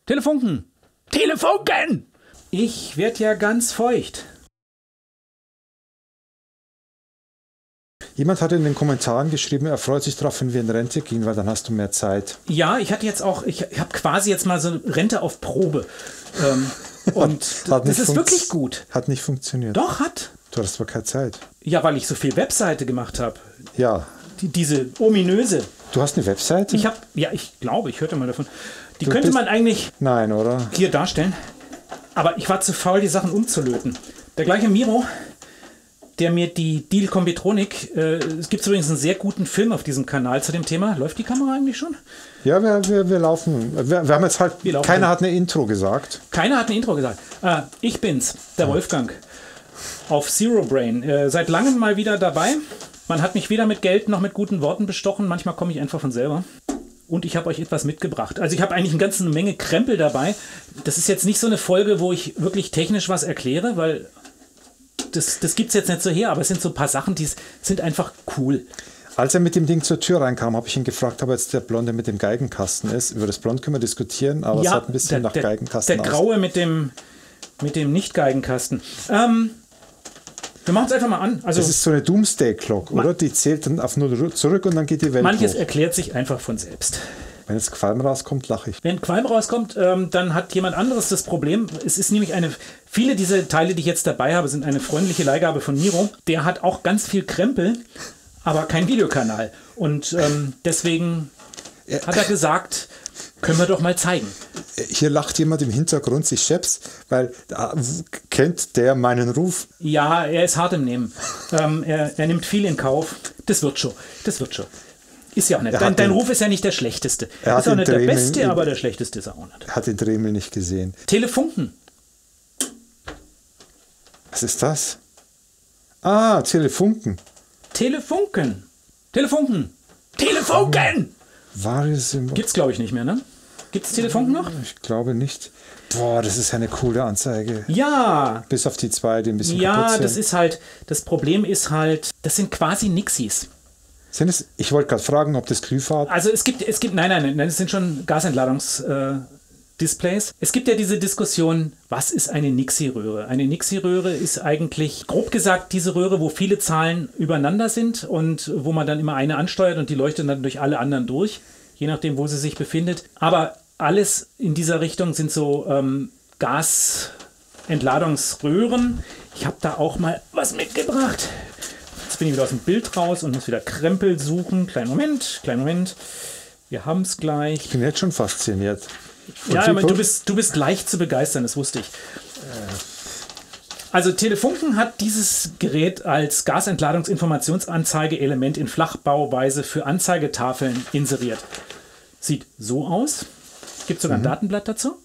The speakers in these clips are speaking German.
Telefunken! Telefunken! Ich werd ja ganz feucht. Jemand hat in den Kommentaren geschrieben, er freut sich drauf, wenn wir in Rente gehen, weil dann hast du mehr Zeit. Ja, ich habe quasi jetzt mal so eine Rente auf Probe. Und das ist wirklich gut. Hat nicht funktioniert. Doch, hat. Du hattest aber keine Zeit. Ja, weil ich so viel Webseite gemacht habe. Ja. Diese ominöse. Du hast eine Webseite? Ich glaube, ich hörte mal davon. Die könnte man eigentlich Nein, oder? Hier darstellen. Aber ich war zu faul, die Sachen umzulöten. Der gleiche Miro, der mir die Deal Combitronic, es gibt übrigens einen sehr guten Film auf diesem Kanal zu dem Thema. Läuft die Kamera eigentlich schon? Ja, wir laufen. Wir haben jetzt halt, keiner hat eine Intro gesagt. Keiner hat eine Intro gesagt. Ich bin's, der Wolfgang, auf Zero Brain. Seit langem mal wieder dabei. Man hat mich weder mit Geld noch mit guten Worten bestochen. Manchmal komme ich einfach von selber. Und ich habe euch etwas mitgebracht. Also ich habe eigentlich eine ganze Menge Krempel dabei. Das ist jetzt nicht so eine Folge, wo ich wirklich technisch was erkläre, weil das gibt es jetzt nicht so her. Aber es sind so ein paar Sachen, die sind einfach cool. Als er mit dem Ding zur Tür reinkam, habe ich ihn gefragt, ob jetzt der Blonde mit dem Geigenkasten ist. Über das Blond können wir diskutieren, aber es hat ein bisschen nach Geigenkasten aus. Der Graue mit dem Nicht-Geigenkasten. Wir machen es einfach mal an. Also, das ist so eine Doomsday-Clock, oder? Die zählt dann auf 0 zurück und dann geht die Welt manches hoch. Erklärt sich einfach von selbst. Wenn jetzt Qualm rauskommt, lache ich. Wenn Qualm rauskommt, dann hat jemand anderes das Problem. Es ist nämlich viele dieser Teile, die ich jetzt dabei habe, sind eine freundliche Leihgabe von Miro. Der hat auch ganz viel Krempel, aber kein Videokanal. Und deswegen hat er gesagt, können wir doch mal zeigen. Hier lacht jemand im Hintergrund sich scheps, weil kennt der meinen Ruf? Ja, er ist hart im Nehmen. Er nimmt viel in Kauf. Das wird schon. Ist ja auch nicht. Dein Ruf ist ja nicht der schlechteste. Er ist auch nicht der beste, aber der schlechteste ist er auch nicht. Er hat den Dremel nicht gesehen. Telefunken. Was ist das? Ah, Telefunken. Telefunken. Gibt's, glaube ich, nicht mehr, ne? Gibt's Telefunken noch? Ich glaube nicht. Boah, das ist eine coole Anzeige. Ja. Bis auf die zwei, die ein bisschen kaputt sind. Ja, das ist halt, das Problem ist halt, das sind quasi Nixis. Ich wollte gerade fragen, ob das Glühfahrt... Also es gibt, nein, es sind schon Gasentladungsdisplays. Es gibt ja diese Diskussion, was ist eine Nixie-Röhre? Eine Nixie-Röhre ist eigentlich, grob gesagt, diese Röhre, wo viele Zahlen übereinander sind und wo man dann immer eine ansteuert und die leuchtet dann durch alle anderen durch, je nachdem, wo sie sich befindet. Aber alles in dieser Richtung sind so Gasentladungsröhren. Ich habe da auch mal was mitgebracht. Jetzt bin ich wieder aus dem Bild raus und muss wieder Krempel suchen. Kleinen Moment. Wir haben es gleich. Ich bin jetzt schon fasziniert. Ja, aber du bist leicht zu begeistern, das wusste ich. Also Telefunken hat dieses Gerät als Gasentladungsinformationsanzeige-Element in Flachbauweise für Anzeigetafeln inseriert. Sieht so aus. Gibt sogar ein Datenblatt dazu.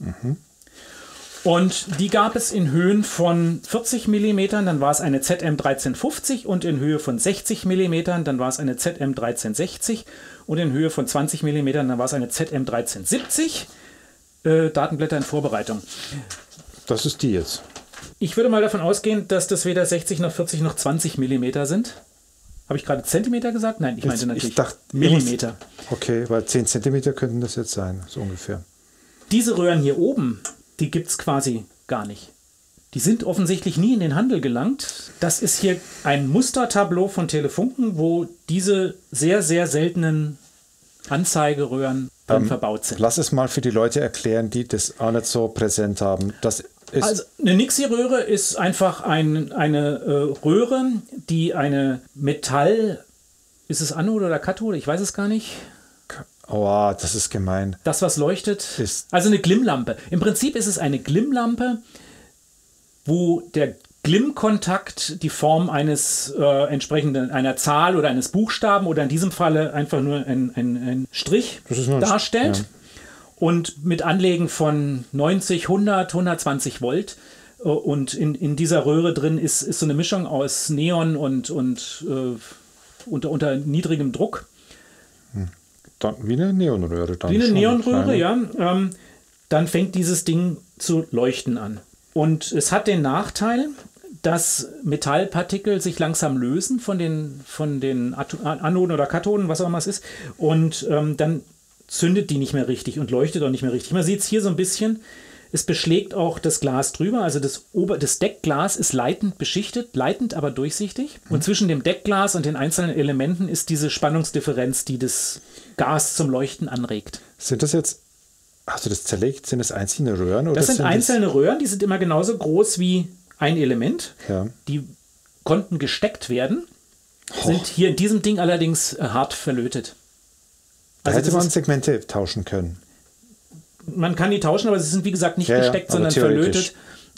Und die gab es in Höhen von 40 mm, dann war es eine ZM1350 und in Höhe von 60 mm, dann war es eine ZM1360 und in Höhe von 20 mm, dann war es eine ZM1370. Datenblätter in Vorbereitung. Das ist die jetzt. Ich würde mal davon ausgehen, dass das weder 60 noch 40 noch 20 mm sind. Habe ich gerade Zentimeter gesagt? Nein, ich meinte natürlich Millimeter. Okay, weil 10 Zentimeter könnten das jetzt sein, so ungefähr. Diese Röhren hier oben, die gibt es quasi gar nicht. Die sind offensichtlich nie in den Handel gelangt. Das ist hier ein Mustertableau von Telefunken, wo diese sehr, sehr seltenen Anzeigeröhren verbaut sind. Lass es mal für die Leute erklären, die das auch nicht so präsent haben. Also eine Nixie-Röhre ist einfach eine Röhre, die eine Metall... Ist es Anode oder Kathode? Ich weiß es gar nicht. Oh, das ist gemein. Das, was leuchtet, also eine Glimmlampe. Im Prinzip ist es eine Glimmlampe, wo der Glimmkontakt die Form eines einer Zahl oder eines Buchstaben oder in diesem Falle einfach nur ein Strich darstellt. Ja. Und mit Anlegen von 90, 100, 120 Volt. Und in dieser Röhre drin ist so eine Mischung aus Neon und unter niedrigem Druck. Wie eine Neonröhre. Wie eine Neonröhre, ja. Dann fängt dieses Ding zu leuchten an. Und es hat den Nachteil, dass Metallpartikel sich langsam lösen von den Anoden oder Kathoden, was auch immer es ist. Und dann zündet die nicht mehr richtig und leuchtet auch nicht mehr richtig. Man sieht es hier so ein bisschen. Es beschlägt auch das Glas drüber, also das Deckglas ist leitend beschichtet, leitend aber durchsichtig. Und zwischen dem Deckglas und den einzelnen Elementen ist diese Spannungsdifferenz, die das Gas zum Leuchten anregt. Sind das jetzt, hast du das zerlegt, sind das einzelne Röhren? Oder das sind einzelne Röhren, die sind immer genauso groß wie ein Element. Ja. Die konnten gesteckt werden, sind hier in diesem Ding allerdings hart verlötet. Da hätte man Segmente tauschen können. Man kann die tauschen, aber sie sind wie gesagt nicht gesteckt, sondern verlötet.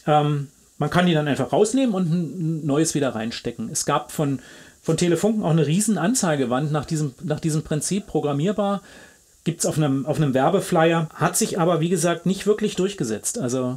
Man kann die dann einfach rausnehmen und ein neues wieder reinstecken. Es gab von Telefunken auch eine riesen Anzeigewand nach diesem Prinzip, programmierbar. Gibt es auf einem Werbeflyer, hat sich aber wie gesagt nicht wirklich durchgesetzt. Also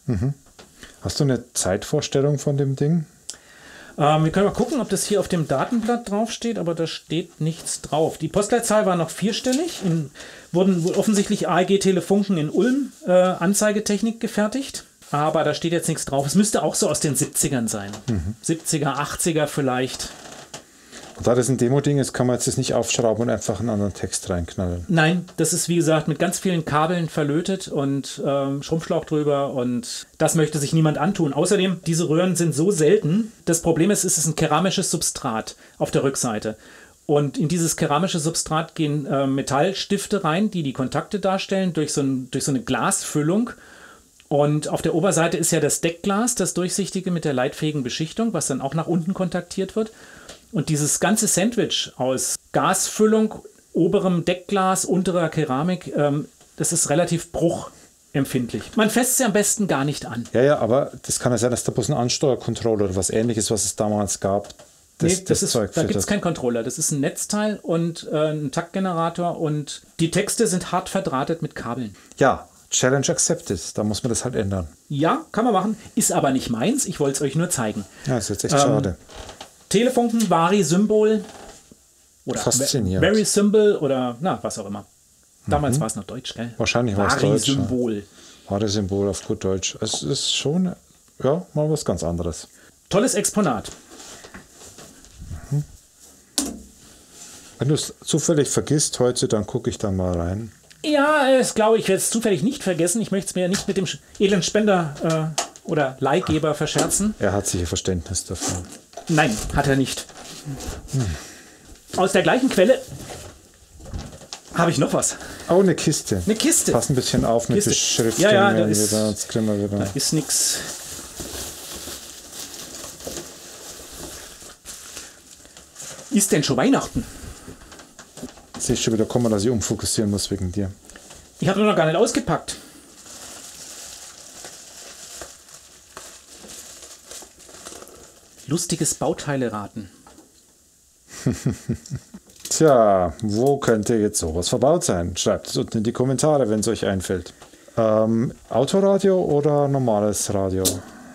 Hast du eine Zeitvorstellung von dem Ding? Wir können mal gucken, ob das hier auf dem Datenblatt draufsteht, aber da steht nichts drauf. Die Postleitzahl war noch vierstellig, wurden offensichtlich AEG Telefunken in Ulm Anzeigetechnik gefertigt, aber da steht jetzt nichts drauf. Es müsste auch so aus den 70ern sein. 70er, 80er vielleicht. Und da das ein Demo-Ding ist, kann man jetzt das nicht aufschrauben und einfach einen anderen Text reinknallen. Nein, das ist wie gesagt mit ganz vielen Kabeln verlötet und Schrumpfschlauch drüber und das möchte sich niemand antun. Außerdem, diese Röhren sind so selten. Das Problem ist, es ist ein keramisches Substrat auf der Rückseite. Und in dieses keramische Substrat gehen Metallstifte rein, die Kontakte darstellen, durch so eine Glasfüllung. Und auf der Oberseite ist ja das Deckglas, das durchsichtige mit der leitfähigen Beschichtung, was dann auch nach unten kontaktiert wird. Und dieses ganze Sandwich aus Gasfüllung, oberem Deckglas, unterer Keramik, das ist relativ bruchempfindlich. Man fässt sie am besten gar nicht an. Ja, aber das kann ja sein, dass da bloß ein Ansteuercontroller oder was Ähnliches, was es damals gab. Da gibt es keinen Controller. Das ist ein Netzteil und ein Taktgenerator und die Texte sind hart verdrahtet mit Kabeln. Ja, Challenge accepted. Da muss man das halt ändern. Ja, kann man machen. Ist aber nicht meins. Ich wollte es euch nur zeigen. Ja, ist jetzt echt schade. Telefunken, Vari-Symbol oder faszinierend. Vari-Symbol oder was auch immer. Damals war es noch Deutsch, gell? Wahrscheinlich war es Deutsch. Vari-Symbol. Vari-Symbol auf gut Deutsch. Es ist schon, mal was ganz anderes. Tolles Exponat. Wenn du es zufällig vergisst heute, dann gucke ich da mal rein. Ja, das glaube ich, werde es zufällig nicht vergessen. Ich möchte es mir nicht mit dem edlen Spender oder Leihgeber verscherzen. Er hat sicher Verständnis dafür. Nein, hat er nicht. Aus der gleichen Quelle habe ich noch was. Oh, eine Kiste. Eine Kiste. Pass ein bisschen auf mit Beschriftung. Ja, da ist nichts. Ist denn schon Weihnachten? Sehe ich schon wieder kommen, dass ich umfokussieren muss wegen dir. Ich habe noch gar nicht ausgepackt. Lustiges Bauteile-Raten. Tja, wo könnte jetzt sowas verbaut sein? Schreibt es unten in die Kommentare, wenn es euch einfällt. Autoradio oder normales Radio?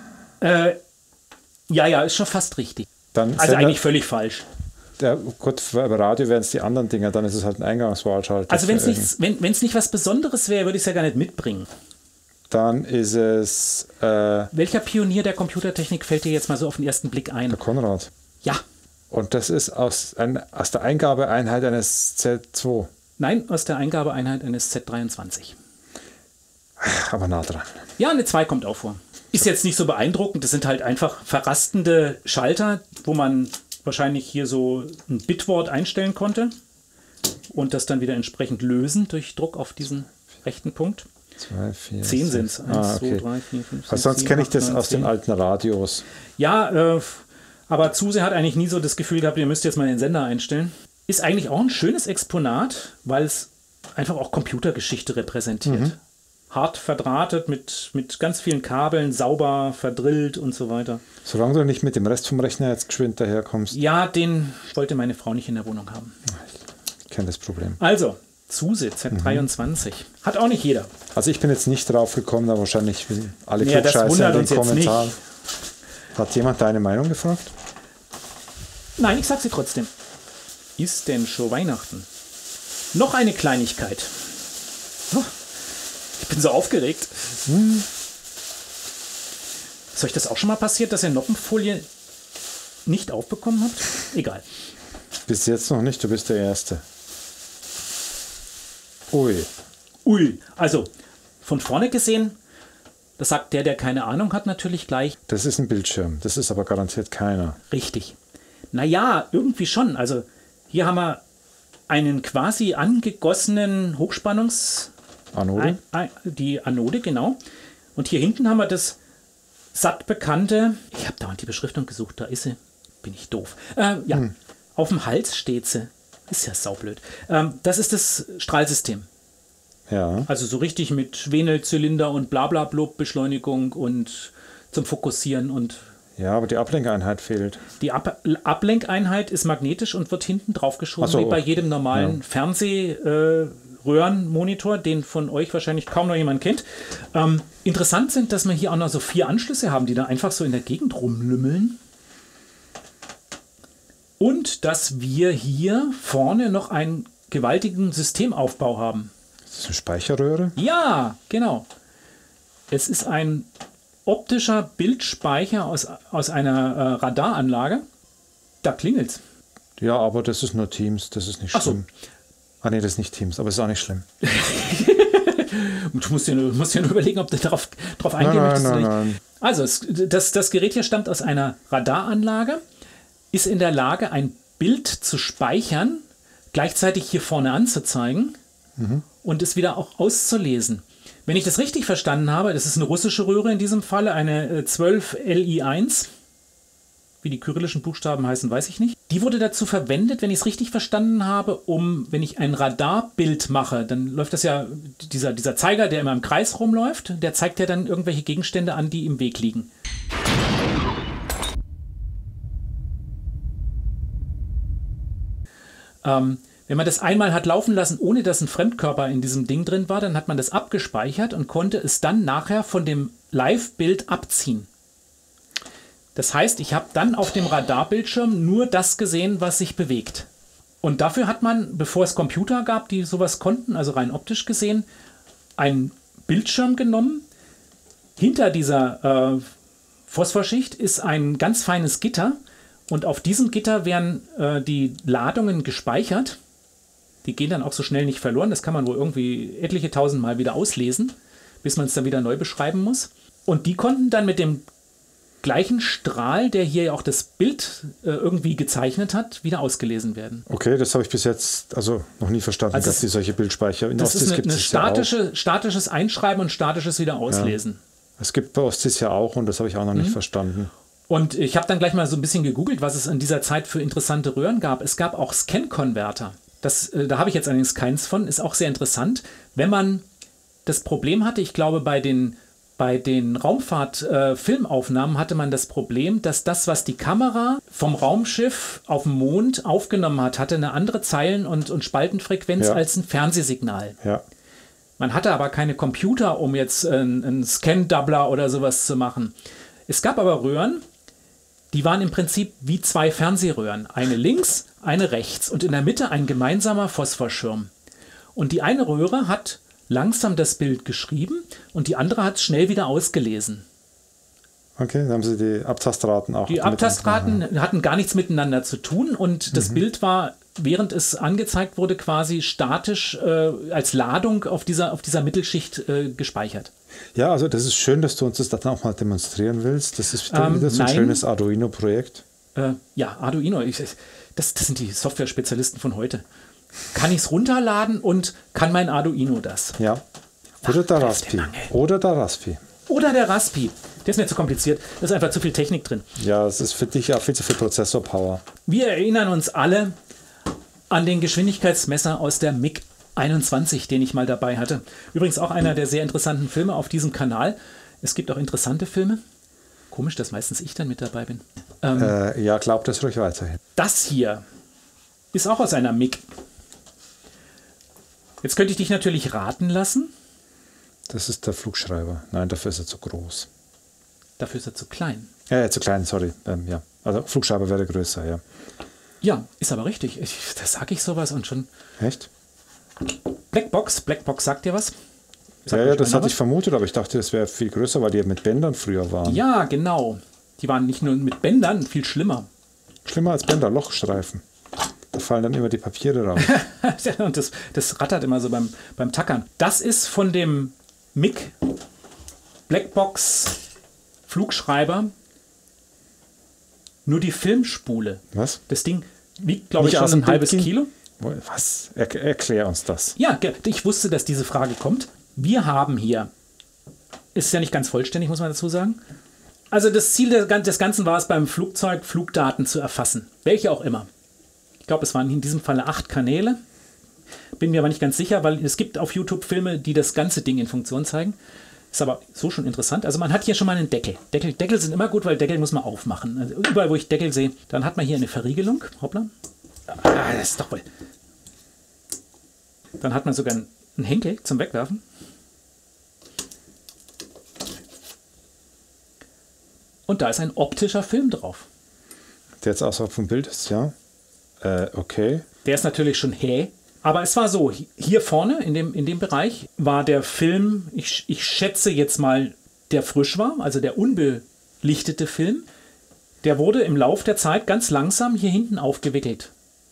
Ja, ist schon fast richtig. Dann also eigentlich völlig falsch. Ja, gut, bei Radio wären es die anderen Dinger, dann ist es halt ein Eingangswahlschalter. Also wenn es nicht was Besonderes wäre, würde ich es ja gar nicht mitbringen. Dann ist es... Welcher Pionier der Computertechnik fällt dir jetzt mal so auf den ersten Blick ein? Der Konrad. Ja. Und das ist aus der Eingabeeinheit eines Z2. Nein, aus der Eingabeeinheit eines Z23. Aber nah dran. Ja, eine 2 kommt auch vor. Ist jetzt nicht so beeindruckend, das sind halt einfach verrastende Schalter, wo man wahrscheinlich hier so ein Bitwort einstellen konnte und das dann wieder entsprechend lösen durch Druck auf diesen rechten Punkt. 2, 4, 10 sind es. 1, 2, 3, 4, 5, 6, sonst kenne ich das aus den alten Radios. Ja, aber Zuse hat eigentlich nie so das Gefühl gehabt, ihr müsst jetzt mal den Sender einstellen. Ist eigentlich auch ein schönes Exponat, weil es einfach auch Computergeschichte repräsentiert. Hart verdrahtet mit ganz vielen Kabeln, sauber verdrillt und so weiter. Solange du nicht mit dem Rest vom Rechner jetzt geschwind daherkommst. Ja, den wollte meine Frau nicht in der Wohnung haben. Ich kenne das Problem. Also, Zuse Z23. Hat auch nicht jeder. Also ich bin jetzt nicht drauf gekommen, da wahrscheinlich alle Klugscheißer in den Kommentaren. Hat jemand deine Meinung gefragt? Nein, ich sag sie trotzdem. Ist denn schon Weihnachten? Noch eine Kleinigkeit. Oh, ich bin so aufgeregt. Ist euch das auch schon mal passiert, dass ihr Noppenfolie nicht aufbekommen habt? Egal. Bis jetzt noch nicht, du bist der Erste. Ui. Ui, also von vorne gesehen, das sagt der keine Ahnung hat, natürlich gleich. Das ist ein Bildschirm. Das ist aber garantiert keiner. Richtig. Naja, irgendwie schon. Also hier haben wir einen quasi angegossenen Anode? Die Anode, genau. Und hier hinten haben wir das satt bekannte, ich habe dauernd die Beschriftung gesucht, da ist sie. Bin ich doof. Auf dem Hals steht sie. Ist ja saublöd. Das ist das Strahlsystem. Ja. Also so richtig mit Venelzylinder und Blablablub, Beschleunigung und zum Fokussieren und. Ja, aber die Ablenkeinheit fehlt. Die Ablenkeinheit ist magnetisch und wird hinten drauf geschoben, so, wie bei jedem normalen Fernsehröhrenmonitor, den von euch wahrscheinlich kaum noch jemand kennt. Interessant sind, dass wir hier auch noch so 4 Anschlüsse haben, die da einfach so in der Gegend rumlümmeln. Und dass wir hier vorne noch einen gewaltigen Systemaufbau haben. Ist das eine Speicherröhre? Ja, genau. Es ist ein optischer Bildspeicher aus einer Radaranlage. Da klingelt's. Ja, aber das ist nur Teams, das ist nicht schlimm. Ah nee, das ist nicht Teams, aber es ist auch nicht schlimm. Du musst dir nur überlegen, ob du darauf eingehen möchtest. Nein. Also, das Gerät hier stammt aus einer Radaranlage, ist in der Lage, ein Bild zu speichern, gleichzeitig hier vorne anzuzeigen und es wieder auch auszulesen. Wenn ich das richtig verstanden habe, das ist eine russische Röhre in diesem Falle, eine 12Li1. Wie die kyrillischen Buchstaben heißen, weiß ich nicht. Die wurde dazu verwendet, wenn ich es richtig verstanden habe, wenn ich ein Radarbild mache, dann läuft das ja, dieser Zeiger, der immer im Kreis rumläuft, der zeigt ja dann irgendwelche Gegenstände an, die im Weg liegen. Wenn man das einmal hat laufen lassen, ohne dass ein Fremdkörper in diesem Ding drin war, dann hat man das abgespeichert und konnte es dann nachher von dem Live-Bild abziehen. Das heißt, ich habe dann auf dem Radarbildschirm nur das gesehen, was sich bewegt. Und dafür hat man, bevor es Computer gab, die sowas konnten, also rein optisch gesehen, einen Bildschirm genommen. Hinter dieser Phosphorschicht ist ein ganz feines Gitter. Und auf diesem Gitter werden die Ladungen gespeichert. Die gehen dann auch so schnell nicht verloren. Das kann man wohl irgendwie etliche tausendmal wieder auslesen, bis man es dann wieder neu beschreiben muss. Und die konnten dann mit dem gleichen Strahl, der hier auch das Bild irgendwie gezeichnet hat, wieder ausgelesen werden. Okay, das habe ich bis jetzt noch nie verstanden, also dass die solche Bildspeicher in das Ostis ist gibt. statisches Einschreiben und statisches wieder auslesen. Ja. Es gibt bei Ostis ja auch und das habe ich auch noch nicht verstanden. Und ich habe dann gleich mal so ein bisschen gegoogelt, was es in dieser Zeit für interessante Röhren gab. Es gab auch Scan-Converter. Da habe ich jetzt allerdings keins von, ist auch sehr interessant. Wenn man das Problem hatte, ich glaube bei den Raumfahrt-Filmaufnahmen hatte man das Problem, dass das, was die Kamera vom Raumschiff auf dem Mond aufgenommen hat, hatte eine andere Zeilen- und Spaltenfrequenz als ein Fernsehsignal. Ja. Man hatte aber keine Computer, um jetzt einen Scan-Doubler oder sowas zu machen. Es gab aber Röhren, die waren im Prinzip wie 2 Fernsehröhren. Eine links, eine rechts und in der Mitte ein gemeinsamer Phosphorschirm. Und die eine Röhre hat langsam das Bild geschrieben und die andere hat es schnell wieder ausgelesen. Okay, dann haben sie die Abtastraten auch. Die Abtastraten hatten gar nichts miteinander zu tun und das Bild war, während es angezeigt wurde, quasi statisch als Ladung auf dieser Mittelschicht gespeichert. Ja, also das ist schön, dass du uns das dann auch mal demonstrieren willst. Das ist wieder so ein schönes Arduino-Projekt. Ja, Arduino, das sind die Software-Spezialisten von heute. Kann ich es runterladen und kann mein Arduino das? Ja. Oder der Raspi. Oder der Raspi. Oder der Raspi. Der ist mir zu kompliziert. Da ist einfach zu viel Technik drin. Ja, es ist für dich ja viel zu viel Prozessor-Power. Wir erinnern uns alle an den Geschwindigkeitsmesser aus der MiG 21, den ich mal dabei hatte. Übrigens auch einer der sehr interessanten Filme auf diesem Kanal. Es gibt auch interessante Filme. Komisch, dass meistens ich dann mit dabei bin. Ja, glaubt das ruhig weiterhin. Das hier ist auch aus einer MiG. Jetzt könnte ich dich natürlich raten lassen. Das ist der Flugschreiber. Nein, dafür ist er zu groß. Dafür ist er zu klein. Zu klein, sorry. Ja. Also Flugschreiber wäre größer, ja. Ja, ist aber richtig. Da sage ich sowas und schon. Echt? Blackbox sagt dir was? Ja, das hatte ich vermutet, aber ich dachte, es wäre viel größer, weil die mit Bändern früher waren. Ja, genau. Die waren nicht nur mit Bändern, viel schlimmer. Schlimmer als Bänder, Lochstreifen. Da fallen dann immer die Papiere raus. Und das rattert immer so beim Tackern. Das ist von dem MIG Blackbox Flugschreiber nur die Filmspule. Was? Das Ding wiegt, glaube ich, schon ein halbes Kilo. Was? Erklär uns das. Ja, ich wusste, dass diese Frage kommt. Wir haben hier, ist ja nicht ganz vollständig, muss man dazu sagen. Also das Ziel des Ganzen war es, beim Flugzeug Flugdaten zu erfassen. Welche auch immer. Ich glaube, es waren in diesem Falle 8 Kanäle. Bin mir aber nicht ganz sicher, weil es gibt auf YouTube Filme, die das ganze Ding in Funktion zeigen. Ist aber so schon interessant. Also man hat hier schon mal einen Deckel. Deckel sind immer gut, weil Deckel muss man aufmachen. Also überall, wo ich Deckel sehe, dann hat man hier eine Verriegelung. Hoppla. Das ist doch wohl. Dann hat man sogar einen Henkel zum Wegwerfen. Und da ist ein optischer Film drauf. Der jetzt außerhalb vom Bild ist, ja. Okay. Der ist natürlich schon aber es war so, hier vorne in dem Bereich war der Film, ich schätze jetzt mal, der frisch war, also der unbelichtete Film, der wurde im Lauf der Zeit ganz langsam hier hinten aufgewickelt.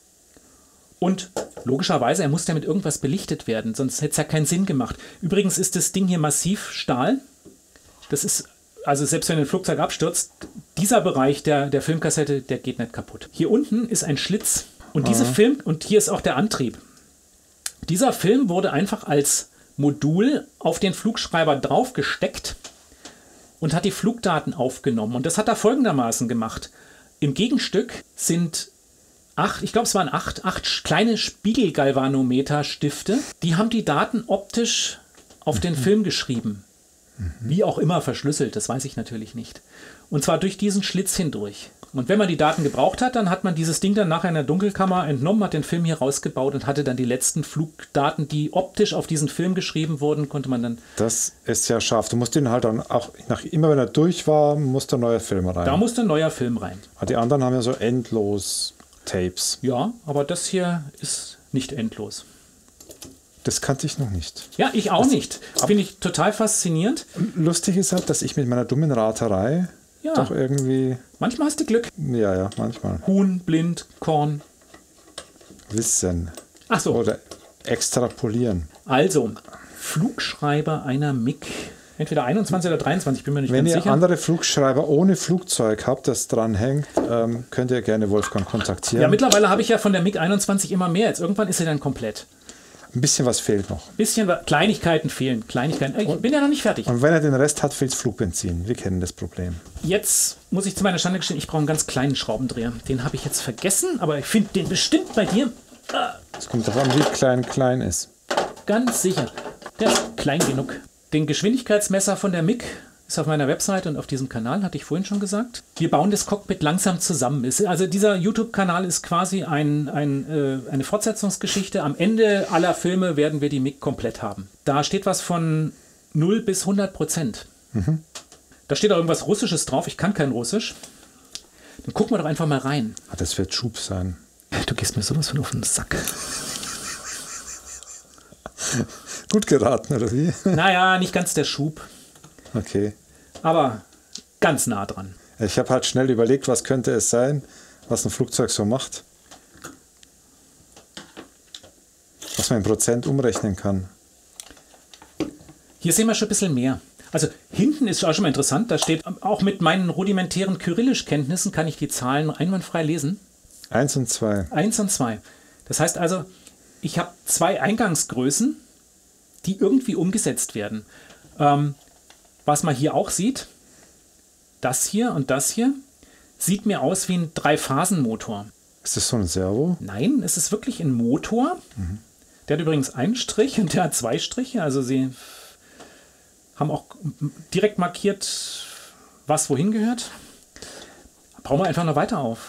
Und logischerweise, er musste ja mit irgendwas belichtet werden, sonst hätte es ja keinen Sinn gemacht. Übrigens ist das Ding hier massiv Stahl. Das ist, also selbst wenn ein Flugzeug abstürzt, dieser Bereich der Filmkassette, der geht nicht kaputt. Hier unten ist ein Schlitz und und hier ist auch der Antrieb. Dieser Film wurde einfach als Modul auf den Flugschreiber draufgesteckt und hat die Flugdaten aufgenommen. Und das hat er folgendermaßen gemacht. Im Gegenstück sind 8 kleine Spiegelgalvanometer-Stifte. Die haben die Daten optisch auf den Film geschrieben. Wie auch immer verschlüsselt, das weiß ich natürlich nicht. Und zwar durch diesen Schlitz hindurch. Und wenn man die Daten gebraucht hat, dann hat man dieses Ding dann nachher in der Dunkelkammer entnommen, hat den Film hier rausgebaut und hatte dann die letzten Flugdaten, die optisch auf diesen Film geschrieben wurden, konnte man dann... Das ist ja scharf. Du musst den halt dann auch, immer wenn er durch war, musste ein neuer Film rein. Da musste ein neuer Film rein. Die anderen haben ja so endlos Tapes. Ja, aber das hier ist nicht endlos. Das kannte ich noch nicht. Ja, ich auch nicht. Finde ich total faszinierend. Lustig ist halt, dass ich mit meiner dummen Raterei doch irgendwie... Manchmal hast du Glück. Ja, manchmal. Huhn, blind, Korn. Wissen. Ach so. Oder extrapolieren. Also, Flugschreiber einer MIG. Entweder 21 oder 23, bin mir nicht ganz sicher. Wenn ihr andere Flugschreiber ohne Flugzeug habt, das dran hängt, könnt ihr gerne Wolfgang kontaktieren. Ja, mittlerweile habe ich ja von der MiG 21 immer mehr. Jetzt irgendwann ist sie dann komplett. Ein bisschen was fehlt noch. Kleinigkeiten fehlen. Kleinigkeiten. Ich bin ja noch nicht fertig. Und wenn er den Rest hat, fehlt Flugbenzin. Wir kennen das Problem. Jetzt muss ich zu meiner Schande gestehen, ich brauche einen ganz kleinen Schraubendreher. Den habe ich jetzt vergessen, aber ich finde den bestimmt bei dir. Es kommt davon, wie klein ist. Ganz sicher. Der ist klein genug. Den Geschwindigkeitsmesser von der MiG ist auf meiner Webseite und auf diesem Kanal, hatte ich vorhin schon gesagt. Wir bauen das Cockpit langsam zusammen. Also dieser YouTube-Kanal ist quasi eine Fortsetzungsgeschichte. Am Ende aller Filme werden wir die MiG komplett haben. Da steht was von 0 bis 100%. Da steht auch irgendwas Russisches drauf. Ich kann kein Russisch. Dann gucken wir doch einfach mal rein. Das wird Schub sein. Du gehst mir sowas von auf den Sack. Gut geraten, oder wie? Naja, nicht ganz der Schub. Okay. Aber ganz nah dran. Ich habe halt schnell überlegt, was könnte es sein, was ein Flugzeug so macht. Was man in Prozent umrechnen kann. Hier sehen wir schon ein bisschen mehr. Also hinten ist auch schon mal interessant, da steht, auch mit meinen rudimentären Kyrillisch-Kenntnissen kann ich die Zahlen einwandfrei lesen. 1 und 2. 1 und 2. Das heißt also, ich habe 2 Eingangsgrößen, die irgendwie umgesetzt werden. Was man hier auch sieht, das hier und das hier, sieht mir aus wie ein 3-Phasen-Motor. Ist das so ein Servo? Nein, es ist wirklich ein Motor. Der hat übrigens einen Strich und der hat 2 Striche. Also sie haben auch direkt markiert, was wohin gehört. Bauen wir einfach noch weiter auf.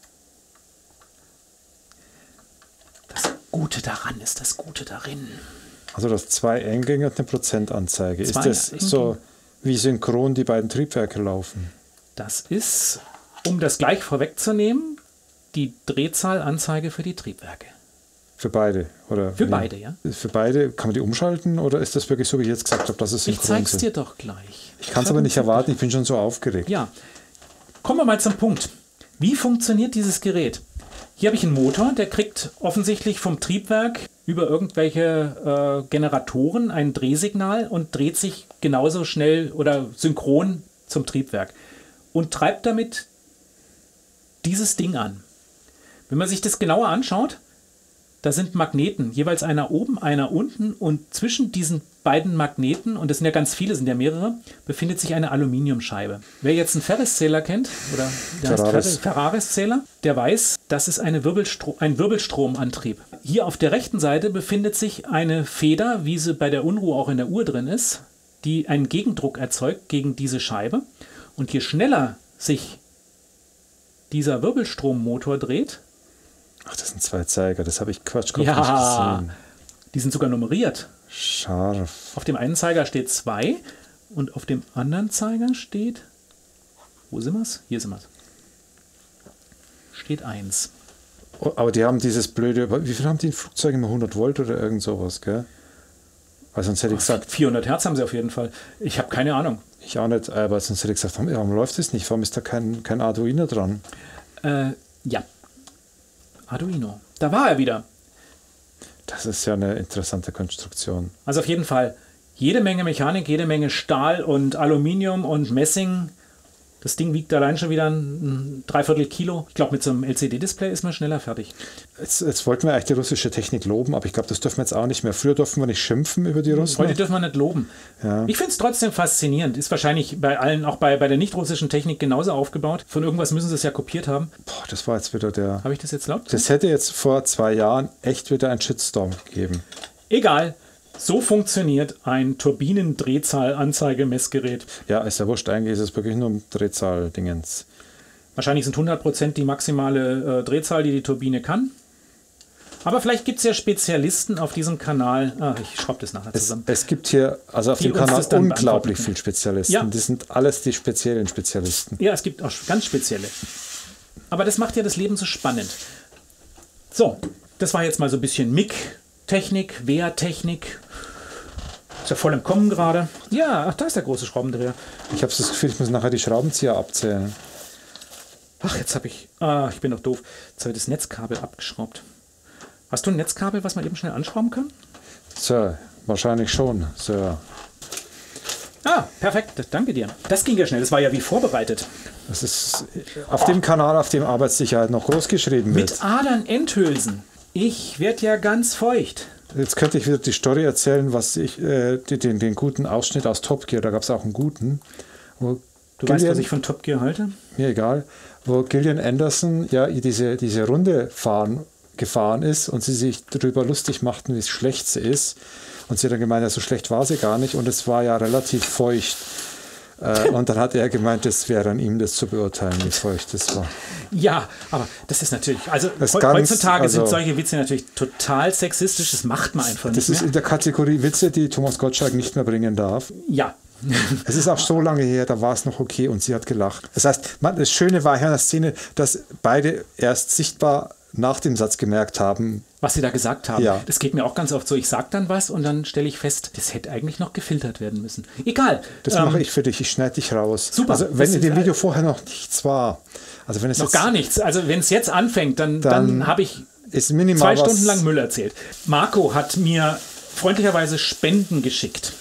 Das Gute daran ist das Gute darin. Also das 2 Eingänge und eine Prozentanzeige. Ist das Eingänge. So wie synchron die beiden Triebwerke laufen? Das ist, um das gleich vorwegzunehmen, die Drehzahlanzeige für die Triebwerke. Für beide? Oder für beide, ja. Für beide, kann man die umschalten oder ist das wirklich so, wie ich jetzt gesagt habe, dass es synchron Ich zeig's dir doch gleich. Ich kann es aber nicht erwarten, ich bin schon so aufgeregt. Ja, kommen wir mal zum Punkt. Wie funktioniert dieses Gerät? Hier habe ich einen Motor, der kriegt offensichtlich vom Triebwerk über irgendwelche Generatoren ein Drehsignal und dreht sich genauso schnell oder synchron zum Triebwerk und treibt damit dieses Ding an. Wenn man sich das genauer anschaut, da sind Magneten, jeweils einer oben, einer unten und zwischen diesen beiden Magneten, und das sind ja ganz viele, sind ja mehrere, befindet sich eine Aluminiumscheibe. Wer jetzt einen Ferris-Zähler kennt, oder der heißt Ferraris-Zähler, der weiß, das ist ein Wirbelstromantrieb. Hier auf der rechten Seite befindet sich eine Feder, wie sie bei der Unruhe auch in der Uhr drin ist, die einen Gegendruck erzeugt gegen diese Scheibe. Und je schneller sich dieser Wirbelstrommotor dreht, Ach, das sind 2 Zeiger, das habe ich Quatschkopf nicht gesehen. Die sind sogar nummeriert. Scharf. Auf dem einen Zeiger steht 2 und auf dem anderen Zeiger steht, wo sind wir es? Hier sind wir es. Steht 1. Oh, aber die haben dieses blöde, wie viel haben die in Flugzeugen immer 100 Volt oder irgend sowas, gell? Weil sonst hätte ich gesagt... 400 Hertz haben sie auf jeden Fall. Ich habe keine Ahnung. Ich auch nicht, aber sonst hätte ich gesagt, warum läuft das nicht? Warum ist da kein Arduino dran? Ja. Arduino. Da war er wieder. Das ist ja eine interessante Konstruktion. Also auf jeden Fall jede Menge Mechanik, jede Menge Stahl und Aluminium und Messing. Das Ding wiegt allein schon wieder ein 3/4 Kilo. Ich glaube, mit so einem LCD-Display ist man schneller fertig. Jetzt wollten wir eigentlich die russische Technik loben, aber ich glaube, das dürfen wir jetzt auch nicht mehr. Früher durften wir nicht schimpfen über die Russen. Heute dürfen wir nicht loben. Ja. Ich finde es trotzdem faszinierend. Ist wahrscheinlich bei allen, auch bei der nicht-russischen Technik genauso aufgebaut. Von irgendwas müssen sie es ja kopiert haben. Boah, das war jetzt wieder der... Habe ich das jetzt laut gesagt? Das hätte jetzt vor 2 Jahren echt wieder einen Shitstorm gegeben. Egal. So funktioniert ein Turbinendrehzahl-Anzeigemessgerät. Ja, ist ja wurscht. Eigentlich ist es wirklich nur ein Drehzahl-Dingens. Wahrscheinlich sind 100% die maximale Drehzahl, die die Turbine kann. Aber vielleicht gibt es ja Spezialisten auf diesem Kanal. Ich schraube das nachher zusammen. Es gibt hier, also auf dem Kanal, unglaublich viele Spezialisten. Ja. Die sind alles die speziellen Spezialisten. Ja, es gibt auch ganz spezielle. Aber das macht ja das Leben so spannend. So, das war jetzt mal so ein bisschen MIG-Technik, Wehrtechnik. Ist ja voll im Kommen gerade. Ja, ach, da ist der große Schraubendreher. Ich habe das Gefühl, ich muss nachher die Schraubenzieher abzählen. Ach, jetzt habe ich... ich bin doch doof. Jetzt habe ich das Netzkabel abgeschraubt. Hast du ein Netzkabel, was man eben schnell anschrauben kann? Sir, wahrscheinlich schon, Sir. Perfekt. Danke dir. Das ging ja schnell. Das war ja wie vorbereitet. Das ist auf dem Kanal, auf dem Arbeitssicherheit noch groß geschrieben wird. Mit Adern-Endhülsen. Ich werde ja ganz feucht. Jetzt könnte ich wieder die Story erzählen, was ich den guten Ausschnitt aus Top Gear, da gab es auch einen guten. Du weißt, was ich von Top Gear halte? Mir egal. Wo Gillian Anderson ja diese Runde gefahren ist und sie sich darüber lustig machten, wie schlecht sie ist. Und sie hat dann gemeint, ja, so schlecht war sie gar nicht und es war ja relativ feucht. Und dann hat er gemeint, es wäre an ihm, das zu beurteilen, wie feucht es war. Ja, aber das ist natürlich, heutzutage sind solche Witze natürlich total sexistisch, das macht man einfach nicht mehr. Das ist in der Kategorie Witze, die Thomas Gottschalk nicht mehr bringen darf. Ja. Es ist auch so lange her, da war es noch okay und sie hat gelacht. Das heißt, das Schöne war hier in der Szene, dass beide erst sichtbar nach dem Satz gemerkt haben, was sie da gesagt haben. Ja. Das geht mir auch ganz oft so. Ich sage dann was und dann stelle ich fest, das hätte eigentlich noch gefiltert werden müssen. Egal. Das mache ich für dich. Ich schneide dich raus. Super. Also wenn in dem Video vorher noch nichts war. Also wenn es noch jetzt, gar nichts. Also wenn es jetzt anfängt, dann habe ich ist minimal 2 Stunden lang Müll erzählt. Marco hat mir freundlicherweise Spenden geschickt.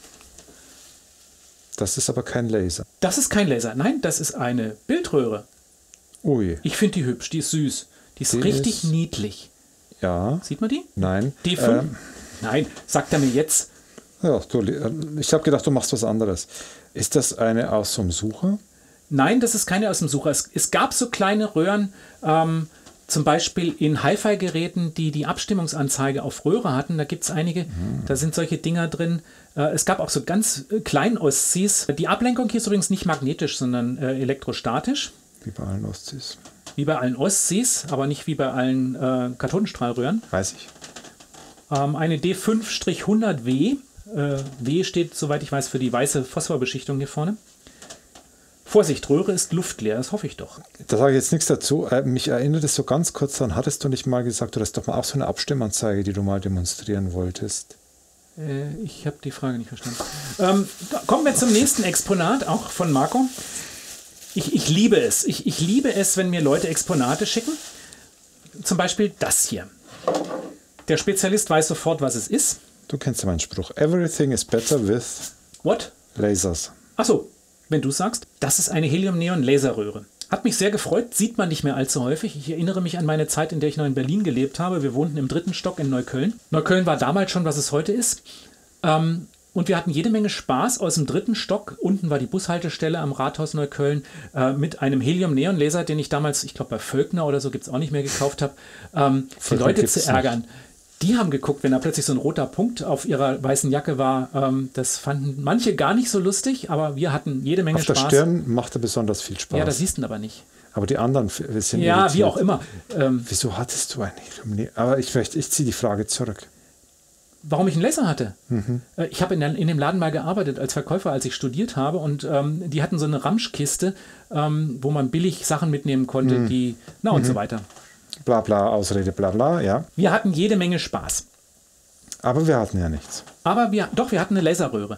Das ist aber kein Laser. Das ist kein Laser. Nein, das ist eine Bildröhre. Ui. Ich finde die hübsch. Die ist süß. Die ist richtig niedlich. Ja. Sieht man die? Nein. D5? Nein, sagt er mir jetzt. Ja, ich habe gedacht, du machst was anderes. Ist das eine aus dem Sucher? Nein, das ist keine aus dem Sucher. Es gab so kleine Röhren, zum Beispiel in Hi-Fi-Geräten, die Abstimmungsanzeige auf Röhre hatten. Da gibt es einige, da sind solche Dinger drin. Es gab auch so ganz kleinen Ostzis. Die Ablenkung hier ist übrigens nicht magnetisch, sondern elektrostatisch. Wie bei allen Ostzis. Wie bei allen Ostzis, aber nicht wie bei allen Kathodenstrahlröhren. Weiß ich. Eine D5-100W. W steht, soweit ich weiß, für die weiße Phosphorbeschichtung hier vorne. Vorsicht, Röhre ist luftleer, das hoffe ich doch. Da sage ich jetzt nichts dazu. Mich erinnert es so ganz kurz daran, hattest du nicht mal gesagt, du hast doch mal auch so eine Abstimmanzeige, die du mal demonstrieren wolltest? Ich habe die Frage nicht verstanden. Kommen wir zum nächsten Exponat, auch von Marco. Ich liebe es. Ich liebe es, wenn mir Leute Exponate schicken. zum Beispiel das hier. Der Spezialist weiß sofort, was es ist. Du kennst ja meinen Spruch. Everything is better with What? Lasers. Achso, wenn du sagst, das ist eine Helium-Neon-Laserröhre. Hat mich sehr gefreut, sieht man nicht mehr allzu häufig. Ich erinnere mich an meine Zeit, in der ich noch in Berlin gelebt habe. Wir wohnten im 3. Stock in Neukölln. Neukölln war damals schon, was es heute ist. Und wir hatten jede Menge Spaß aus dem 3. Stock. Unten war die Bushaltestelle am Rathaus Neukölln mit einem Helium-Neon-Laser, den ich damals, ich glaube bei Völkner oder so gibt es auch nicht mehr, gekauft habe, die Leute zu ärgern. Nicht. Die haben geguckt, wenn da plötzlich so ein roter Punkt auf ihrer weißen Jacke war. Das fanden manche gar nicht so lustig, aber wir hatten jede Menge Spaß. Auf der Stirn machte besonders viel Spaß. Ja, das siehst du aber nicht. Aber die anderen sind ja, irritiert. Wie auch immer. Wieso hattest du einen? Aber ich ziehe die Frage zurück. Warum ich einen Laser hatte? Ich habe in dem Laden mal gearbeitet als Verkäufer, als ich studiert habe. Und die hatten so eine Ramschkiste, wo man billig Sachen mitnehmen konnte, und so weiter. Bla bla, Ausrede, bla bla, ja. Wir hatten jede Menge Spaß. Aber wir hatten ja nichts. Aber wir hatten eine Laserröhre.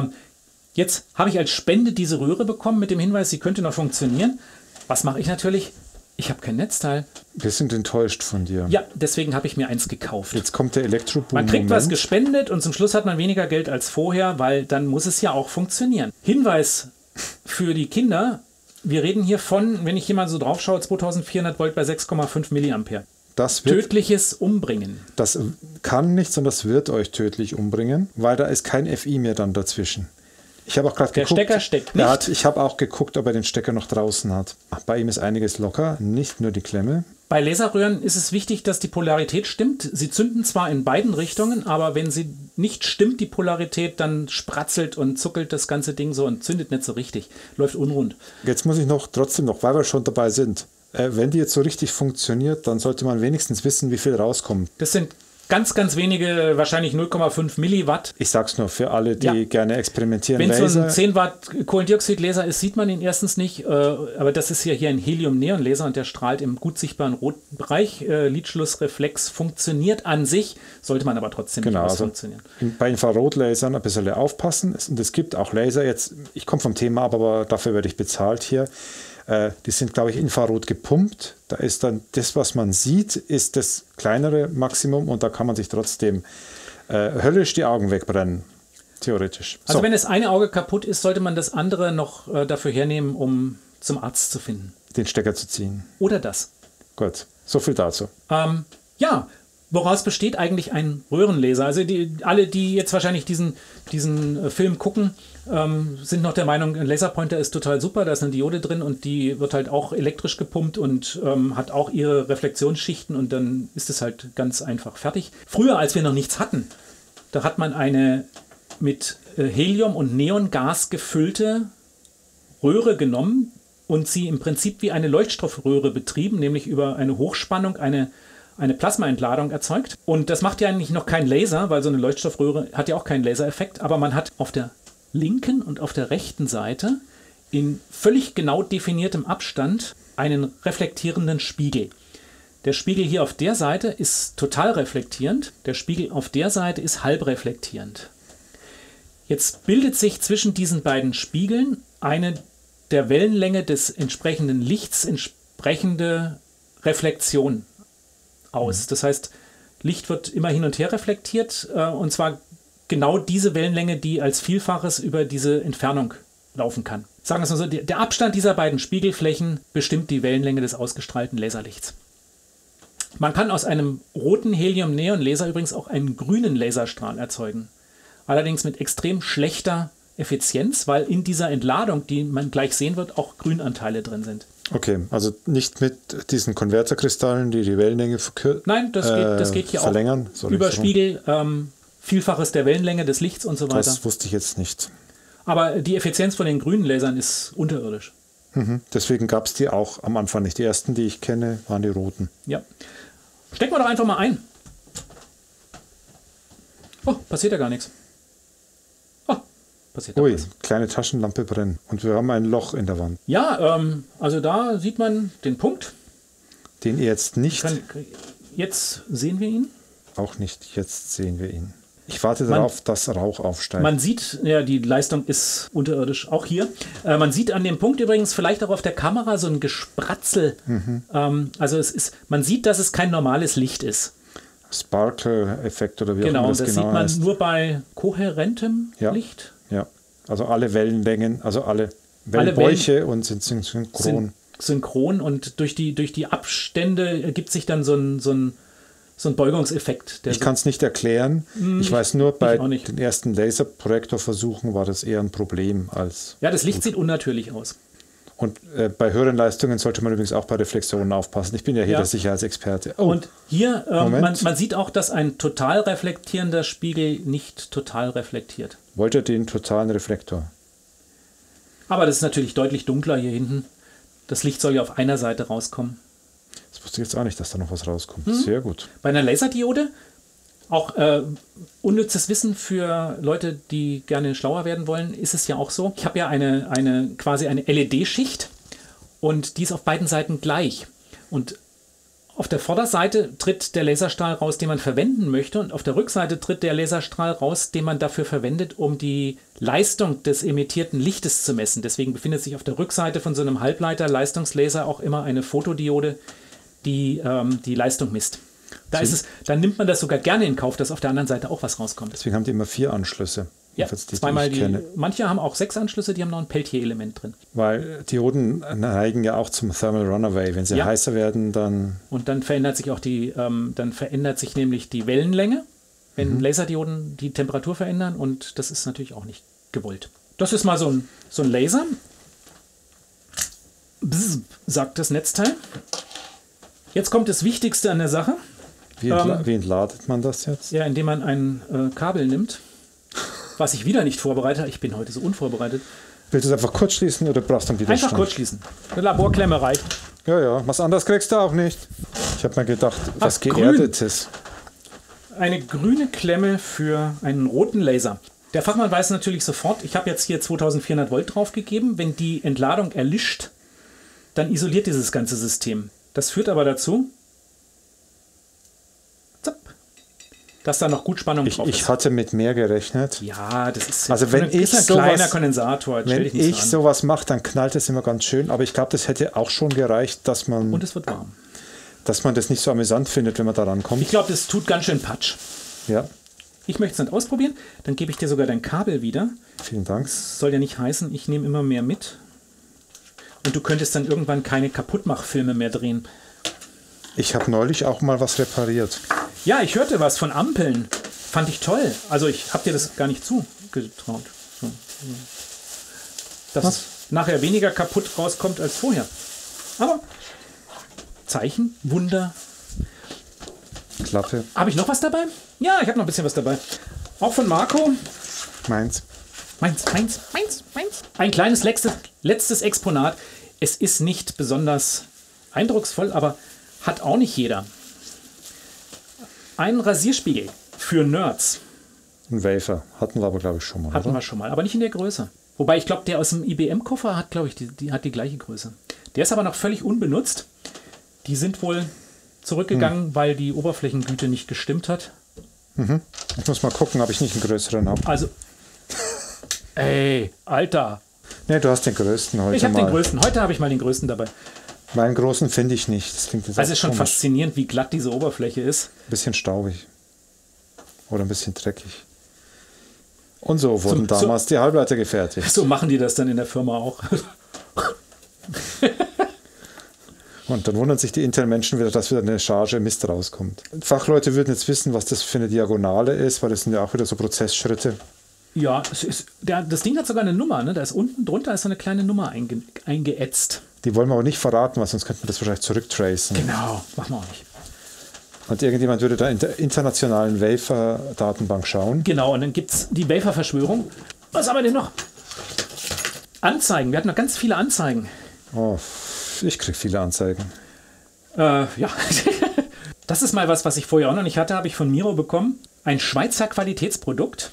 Jetzt habe ich als Spende diese Röhre bekommen mit dem Hinweis, sie könnte noch funktionieren. Was mache ich natürlich? Ich habe kein Netzteil. Wir sind enttäuscht von dir. Ja, deswegen habe ich mir eins gekauft. Jetzt kommt der Elektroboom. Man kriegt was gespendet und zum Schluss hat man weniger Geld als vorher, weil dann muss es ja auch funktionieren. Hinweis für die Kinder: Wir reden hier von, wenn ich hier mal so drauf schaue, 2400 Volt bei 6,5 Milliampere. Das wird, tödliches Umbringen. Das kann nichts und das wird euch tödlich umbringen, weil da ist kein FI mehr dann dazwischen. Ich habe auch gerade geguckt. Der Stecker steckt nicht. Ich habe auch geguckt, ob er den Stecker noch draußen hat. Bei ihm ist einiges locker, nicht nur die Klemme. Bei Laserröhren ist es wichtig, dass die Polarität stimmt. Sie zünden zwar in beiden Richtungen, aber wenn sie nicht stimmt, die Polarität, dann spratzelt und zuckelt das ganze Ding so und zündet nicht so richtig. Läuft unrund. Jetzt muss ich trotzdem noch, weil wir schon dabei sind. Wenn die jetzt so richtig funktioniert, dann sollte man wenigstens wissen, wie viel rauskommt. Das sind ganz, ganz wenige, wahrscheinlich 0,5 Milliwatt. Ich sag's nur für alle, die gerne experimentieren. Wenn es so ein 10 Watt Kohlendioxidlaser ist, sieht man ihn erstens nicht. Aber das ist ja hier ein Helium-Neon-Laser und der strahlt im gut sichtbaren roten Bereich. Lidschlussreflex funktioniert an sich, sollte man aber trotzdem nicht funktionieren. Bei Infrarotlasern ein bisschen aufpassen. Und es gibt auch Laser, ich komme vom Thema ab, aber dafür werde ich bezahlt hier. Die sind, glaube ich, infrarot gepumpt. Da ist dann das, was man sieht, ist das kleinere Maximum und da kann man sich trotzdem höllisch die Augen wegbrennen. Theoretisch. Also wenn das eine Auge kaputt ist, sollte man das andere noch dafür hernehmen, um zum Arzt zu finden. Den Stecker zu ziehen. Oder das. Gut, so viel dazu. Woraus besteht eigentlich ein Röhrenlaser? Also alle, die jetzt wahrscheinlich diesen Film gucken, sind noch der Meinung, ein Laserpointer ist total super, da ist eine Diode drin und die wird halt auch elektrisch gepumpt und hat auch ihre Reflexionsschichten und dann ist es halt ganz einfach fertig. Früher, als wir noch nichts hatten, da hat man eine mit Helium und Neongas gefüllte Röhre genommen und sie im Prinzip wie eine Leuchtstoffröhre betrieben, nämlich über eine Hochspannung eine Plasmaentladung erzeugt. Und das macht ja eigentlich noch kein Laser, weil so eine Leuchtstoffröhre hat ja auch keinen Lasereffekt, aber man hat auf der linken und auf der rechten Seite in völlig genau definiertem Abstand einen reflektierenden Spiegel. Der Spiegel hier auf der Seite ist total reflektierend, der Spiegel auf der Seite ist halb reflektierend. Jetzt bildet sich zwischen diesen beiden Spiegeln eine der Wellenlänge des entsprechenden Lichts entsprechende Reflexion aus. Das heißt, Licht wird immer hin und her reflektiert und zwar genau diese Wellenlänge, die als Vielfaches über diese Entfernung laufen kann. Sagen wir es mal so, der Abstand dieser beiden Spiegelflächen bestimmt die Wellenlänge des ausgestrahlten Laserlichts. Man kann aus einem roten Helium-Neon-Laser übrigens auch einen grünen Laserstrahl erzeugen. Allerdings mit extrem schlechter Effizienz, weil in dieser Entladung, die man gleich sehen wird, auch Grünanteile drin sind. Okay, also nicht mit diesen Konverterkristallen, die die Wellenlänge verkürzen. Nein, das geht hier verlängern. Auch. Über Spiegel, Vielfaches der Wellenlänge des Lichts und so weiter. Das wusste ich jetzt nicht. Aber die Effizienz von den grünen Lasern ist unterirdisch. Deswegen gab es die auch am Anfang nicht. Die ersten, die ich kenne, waren die roten. Ja. Stecken wir doch einfach mal ein. Oh, passiert ja gar nichts. Oh, passiert ja was. Kleine Taschenlampe brennt. Und wir haben ein Loch in der Wand. Ja, also da sieht man den Punkt. Den ihr jetzt nicht... Jetzt sehen wir ihn. Auch nicht, jetzt sehen wir ihn. Ich warte darauf, dass Rauch aufsteigt. Man sieht, ja, die Leistung ist unterirdisch, auch hier. Man sieht an dem Punkt übrigens vielleicht auch auf der Kamera so ein Gespratzel. Also man sieht, dass es kein normales Licht ist. Sparkle-Effekt oder wie auch Genau, immer das sieht man heißt. nur bei kohärentem Licht. Ja, also alle Wellenlängen, also alle Wellenbräuche und sind synchron. Synchron und durch die Abstände ergibt sich dann so ein Beugungseffekt. Ich kann es nicht erklären. Ich weiß nur, bei den ersten Laserprojektorversuchen war das eher ein Problem als. Ja, das Licht sieht unnatürlich aus. Und bei höheren Leistungen sollte man übrigens auch bei Reflexionen aufpassen. Ich bin ja hier der Sicherheitsexperte. Oh. Und hier, man sieht auch, dass ein total reflektierender Spiegel nicht total reflektiert. Wollt ihr den totalen Reflektor? Aber das ist natürlich deutlich dunkler hier hinten. Das Licht soll ja auf einer Seite rauskommen. Das wusste ich jetzt auch nicht, dass da noch was rauskommt. Sehr gut. Bei einer Laserdiode, auch unnützes Wissen für Leute, die gerne schlauer werden wollen, ist es ja auch so. Ich habe ja quasi eine LED-Schicht und die ist auf beiden Seiten gleich. Und auf der Vorderseite tritt der Laserstrahl raus, den man verwenden möchte, und auf der Rückseite tritt der Laserstrahl raus, den man dafür verwendet, um die Leistung des emittierten Lichtes zu messen. Deswegen befindet sich auf der Rückseite von so einem Halbleiter-Leistungslaser auch immer eine Fotodiode, die die Leistung misst. Dann nimmt man das sogar gerne in Kauf, dass auf der anderen Seite auch was rauskommt. Deswegen haben die immer 4 Anschlüsse. Ja, zweimal manche haben auch 6 Anschlüsse, die haben noch ein Peltier-Element drin. Weil Dioden neigen ja auch zum Thermal Runaway. Wenn sie heißer werden, dann. Und dann verändert sich auch nämlich die Wellenlänge, wenn Laserdioden die Temperatur verändern, und das ist natürlich auch nicht gewollt. Das ist mal so ein Laser. Bzz, sagt das Netzteil. Jetzt kommt das Wichtigste an der Sache. Wie entladet man das jetzt? Ja, indem man ein Kabel nimmt, was ich wieder nicht vorbereite. Ich bin heute so unvorbereitet. Willst du es einfach kurz schließen oder brauchst du einen Widerstand? Einfach kurz schließen. Eine Laborklemme reicht. Ja, was anderes kriegst du auch nicht. Ich habe mir gedacht, was Geerdetes. Eine grüne Klemme für einen roten Laser. Der Fachmann weiß natürlich sofort, ich habe jetzt hier 2400 Volt draufgegeben. Wenn die Entladung erlischt, dann isoliert dieses ganze System. Das führt aber dazu, dass da noch gut Spannung drauf ist. Ich hatte mit mehr gerechnet. Ja, das ist, also wenn ich ein kleiner Kondensator. Wenn ich sowas mache, dann knallt es immer ganz schön. Aber ich glaube, das hätte auch schon gereicht, dass man... Und es wird warm. Dass man das nicht so amüsant findet, wenn man da rankommt. Ich glaube, das tut ganz schön Patsch. Ja. Ich möchte es nicht ausprobieren. Dann gebe ich dir sogar dein Kabel wieder. Vielen Dank. Das soll ja nicht heißen, ich nehme immer mehr mit. Und du könntest dann irgendwann keine Kaputtmachfilme mehr drehen. Ich habe neulich auch mal was repariert. Ja, ich hörte was von Ampeln. Fand ich toll. Also ich habe dir das gar nicht zugetraut. So. Dass es nachher weniger kaputt rauskommt als vorher. Aber Zeichen, Wunder. Klappe. Habe ich noch was dabei? Ja, ich habe noch ein bisschen was dabei. Auch von Marco. Meins. Ein kleines letztes Exponat. Es ist nicht besonders eindrucksvoll, aber hat auch nicht jeder. Ein Rasierspiegel für Nerds. Ein Wafer. Hatten wir aber, glaube ich, schon mal. Hatten wir schon mal, aber nicht in der Größe. Wobei ich glaube, der aus dem IBM-Koffer hat, glaube ich, die hat die gleiche Größe. Der ist aber noch völlig unbenutzt. Die sind wohl zurückgegangen, weil die Oberflächengüte nicht gestimmt hat. Ich muss mal gucken, ob ich nicht einen größeren habe. Also, ey, Alter. Nee, du hast den größten heute. Ich habe den größten. Heute habe ich mal den größten dabei. Meinen großen finde ich nicht. Das klingt jetzt also ist schon faszinierend, wie glatt diese Oberfläche ist. Ein bisschen staubig. Oder ein bisschen dreckig. Und so wurden damals die Halbleiter gefertigt. So machen die das dann in der Firma auch. Und dann wundern sich die internen Menschen wieder, dass wieder eine Charge Mist rauskommt. Fachleute würden jetzt wissen, was das für eine Diagonale ist, weil das sind ja auch wieder so Prozessschritte. Ja, das Ding hat sogar eine Nummer. Ne? Da ist unten drunter ist so eine kleine Nummer eingeätzt. Die wollen wir aber nicht verraten, weil sonst könnte man das wahrscheinlich zurücktracen. Genau, machen wir auch nicht. Und irgendjemand würde da in der internationalen Wafer-Datenbank schauen. Genau, und dann gibt es die Wafer-Verschwörung. Was haben wir denn noch? Anzeigen. Wir hatten noch ganz viele Anzeigen. Oh, ich kriege viele Anzeigen. Ja. Das ist mal was ich vorher auch noch nicht hatte, habe ich von Miro bekommen. Ein Schweizer Qualitätsprodukt.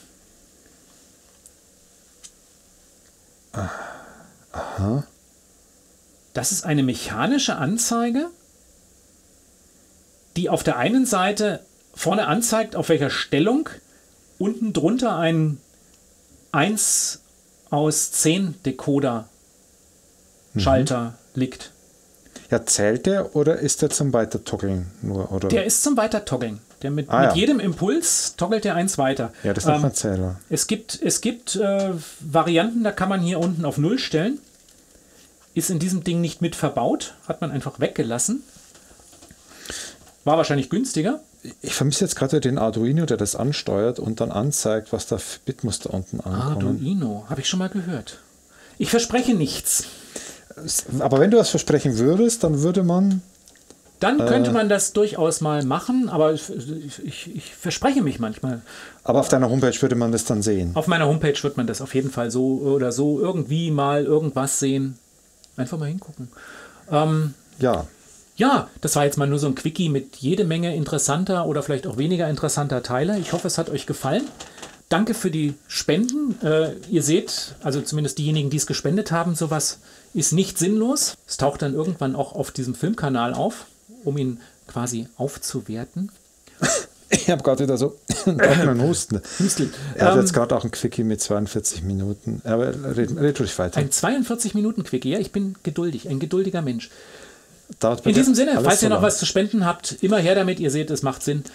Aha. Das ist eine mechanische Anzeige, die auf der einen Seite vorne anzeigt, auf welcher Stellung unten drunter ein 1 aus 10 Decoder Schalter liegt. Ja, zählt der oder ist der zum Weitertoggeln nur? Oder? Der ist zum Weitertoggeln. Der mit ja. jedem Impuls toggelt der 1 weiter. Ja, das ist noch ein Zähler. Es gibt Varianten, da kann man hier unten auf 0 stellen. Ist in diesem Ding nicht mit verbaut. Hat man einfach weggelassen. War wahrscheinlich günstiger. Ich vermisse jetzt gerade den Arduino, der das ansteuert und dann anzeigt, was da für Bitmuster unten ankommen. Arduino, habe ich schon mal gehört. Ich verspreche nichts. Aber wenn du was versprechen würdest, dann würde man... Dann könnte man das durchaus mal machen, aber ich verspreche mich manchmal. Aber auf deiner Homepage würde man das dann sehen? Auf meiner Homepage wird man das auf jeden Fall so oder so irgendwie mal irgendwas sehen. Einfach mal hingucken. Ja. Ja, das war jetzt mal nur so ein Quickie mit jede Menge interessanter oder vielleicht auch weniger interessanter Teile. Ich hoffe, es hat euch gefallen. Danke für die Spenden. Ihr seht, also zumindest diejenigen, die es gespendet haben, sowas ist nicht sinnlos. Es taucht dann irgendwann auch auf diesem Filmkanal auf, um ihn quasi aufzuwerten. Ich habe gerade wieder so einen Husten. Hüstel. Er hat jetzt gerade auch ein Quickie mit 42 Minuten. Aber red ruhig weiter. Ein 42-Minuten-Quickie. Ja, ich bin geduldig, ein geduldiger Mensch. Dauert In diesem Sinne, falls ihr so noch was zu spenden habt, immer her damit. Ihr seht, es macht Sinn.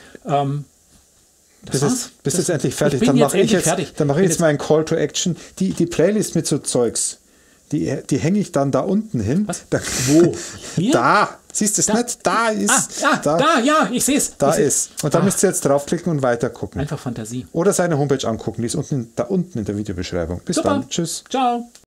Bist jetzt endlich fertig? Dann mache ich jetzt mal ein Call to Action. Die Playlist mit so Zeugs, die hänge ich dann da unten hin. Was? Wo? Hier? Da. Siehst du es nicht? Da ist. Ja, ich sehe es. Da ist. Und da müsst ihr jetzt draufklicken und weiter gucken. Einfach Fantasie. Da unten in der Videobeschreibung. Bis Super. dann. Tschüss. Ciao.